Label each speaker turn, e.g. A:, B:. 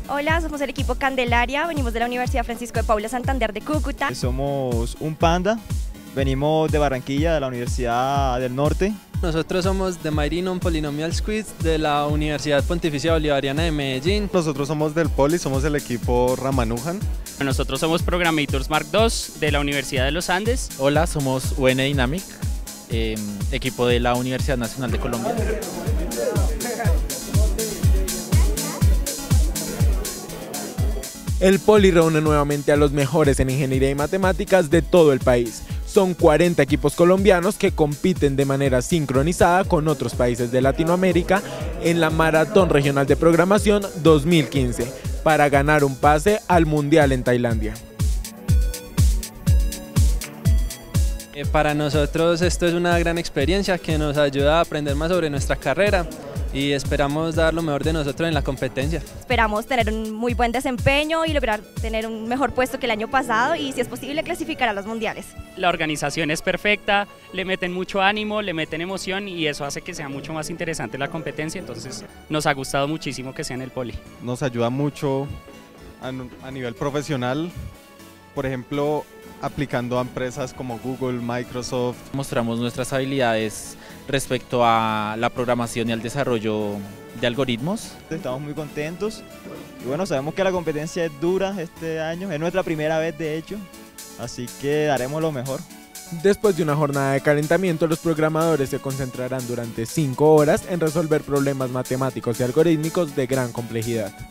A: Hola, somos el equipo Candelaria, venimos de la Universidad Francisco de Paula Santander de Cúcuta.
B: Somos un panda, venimos de Barranquilla, de la Universidad del Norte.
C: Nosotros somos de Myrinon Polynomial Squids de la Universidad Pontificia Bolivariana de Medellín.
D: Nosotros somos del Poli, somos el equipo Ramanujan.
E: Nosotros somos Programmators Mark II de la Universidad de los Andes.
F: Hola, somos UN Dynamic, equipo de la Universidad Nacional de Colombia.
G: El Poli reúne nuevamente a los mejores en ingeniería y matemáticas de todo el país. Son 40 equipos colombianos que compiten de manera sincronizada con otros países de Latinoamérica en la Maratón Regional de Programación 2015 para ganar un pase al Mundial en Tailandia.
C: Para nosotros esto es una gran experiencia que nos ayuda a aprender más sobre nuestra carrera y esperamos dar lo mejor de nosotros en la competencia.
A: Esperamos tener un muy buen desempeño y lograr tener un mejor puesto que el año pasado y, si es posible, clasificar a los mundiales.
E: La organización es perfecta, le meten mucho ánimo, le meten emoción y eso hace que sea mucho más interesante la competencia, entonces nos ha gustado muchísimo que sea en el Poli.
D: Nos ayuda mucho a nivel profesional, por ejemplo, aplicando a empresas como Google, Microsoft.
F: Mostramos nuestras habilidades respecto a la programación y al desarrollo de algoritmos.
B: Estamos muy contentos y bueno, sabemos que la competencia es dura este año, es nuestra primera vez de hecho, así que daremos lo mejor.
G: Después de una jornada de calentamiento, los programadores se concentrarán durante 5 horas en resolver problemas matemáticos y algorítmicos de gran complejidad.